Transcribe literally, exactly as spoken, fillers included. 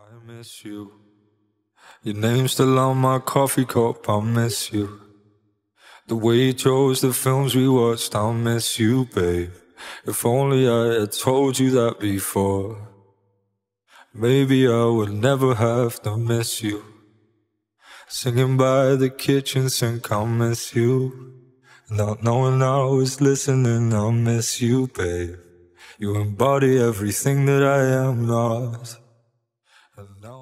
I miss you. Your name's still on my coffee cup, I miss you. The way you chose the films we watched, I miss you, babe. If only I had told you that before, maybe I would never have to miss you. Singing by the kitchen sink, I miss you. Not knowing I was listening, I miss you, babe. You embody everything that I am not. And now